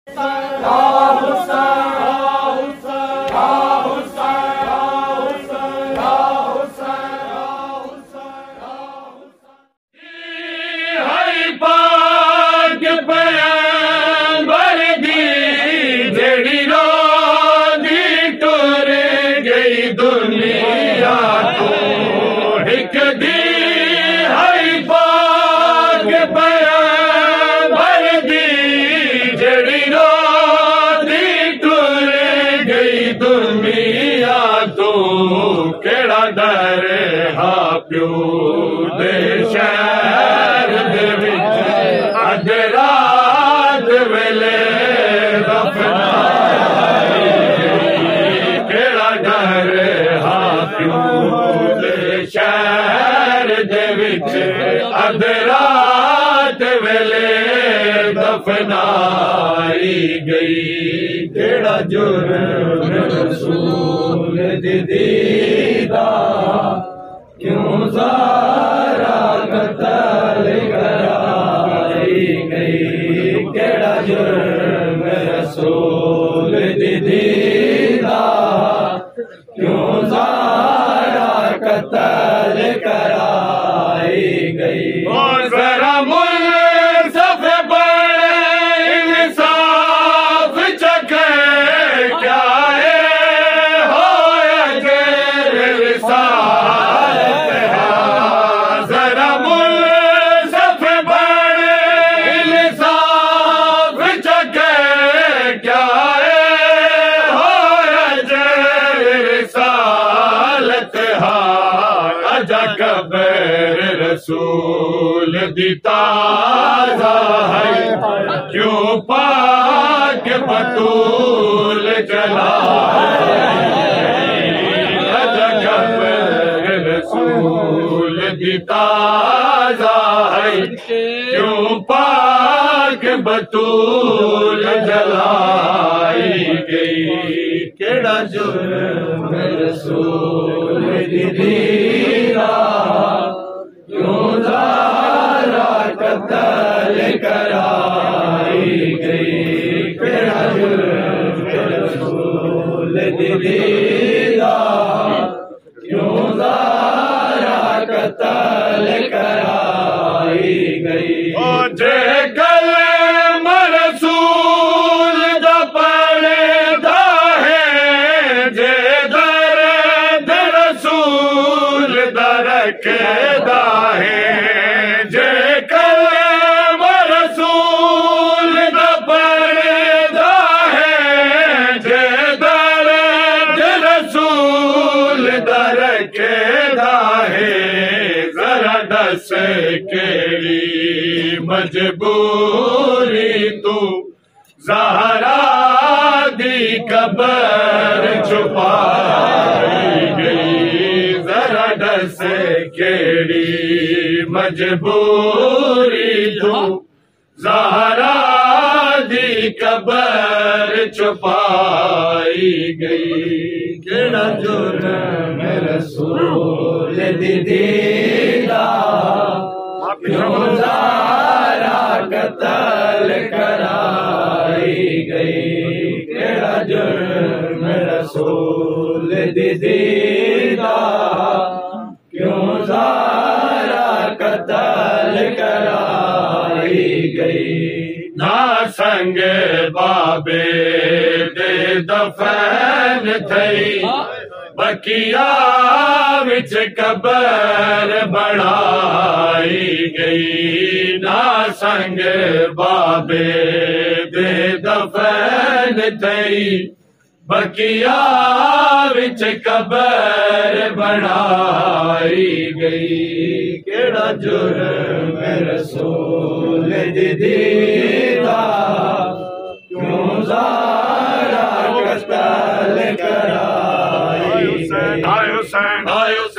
डर हा प्यो दे शहर दे विच अज रात वेले दफनाई केड़ा डर हा प्यो दे शहर दे विच अज रात वेले दफनाई गई केड़ा जुर्म रसूल दी दीदा क्यों ज़ारा कत्ल कराई गई केड़ा जुर्म रसूल दी दीदा क्यों ज़ारा कत्ल कराई गई और ज़रा रसूल दी ताज़ा है क्यों पाक बतूल जलाए रसूल दी ताज़ा है क्यों पाक बतूल जलाई गई केड़ा जुर्म रसूल दी दीदा क्यों ज़ारा कत्ल कराई गई केड़ा जुर्म रसूल दी दीदा क्यों ज़ारा कत्ल कराई गई ओ जे कलम रसूल दा पढ़दा है जे दर्द रसूल दा रखदा केड़ी मजबूरी तू ज़हरा दी कब्र छुपाई गई जरा दस केड़ी मजबूरी तू ज़हरा दी कब्र छुपाई गई केड़ा जुर्म रसूल दी दीदा क्यों ज़ारा कत्ल कराई गई केड़ा जुर्म रसूल दी दीदा क्यों ज़ारा कत्ल कराई गई ना संग बाबे दे दफन थई बकिया विच कबर बनाई गई ना संग बाबे दे दफन थई बकिया विच कबर बनाई गई केड़ा जुर्म रसूल दी दीदा क्यों ज़ारा कत्ल कराई गई